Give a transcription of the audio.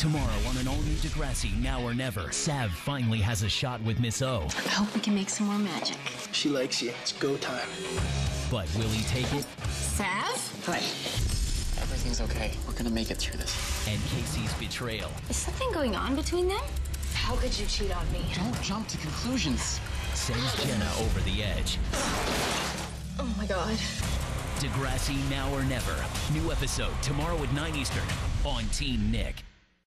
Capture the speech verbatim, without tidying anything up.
Tomorrow on an all-new Degrassi, Now or Never, Sav finally has a shot with Miss O. I hope we can make some more magic. She likes you. It's go time. But will he take it? Sav? Hi. Everything's okay. We're gonna make it through this. And Casey's betrayal. Is something going on between them? How could you cheat on me? Don't jump to conclusions. Sends Jenna over the edge. Oh my god. Degrassi, Now or Never. New episode tomorrow at nine Eastern on Team Nick.